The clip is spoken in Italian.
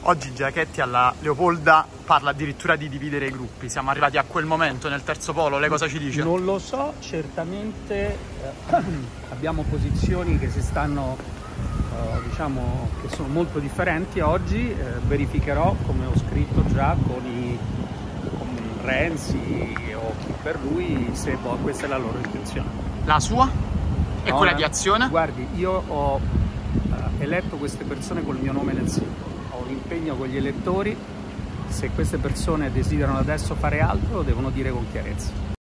Oggi Giachetti alla Leopolda parla addirittura di dividere i gruppi. Siamo arrivati a quel momento nel terzo polo. Lei cosa ci dice? Non lo so, certamente abbiamo posizioni che si stanno, diciamo, che sono molto differenti oggi. Verificherò, come ho scritto già con Renzi o chi per lui, se questa è la loro intenzione. La sua? E No, quella di Azione? Guardi, io ho eletto queste persone col mio nome nel simbolo. Ho un impegno con gli elettori. Se queste persone desiderano adesso fare altro, lo devono dire con chiarezza.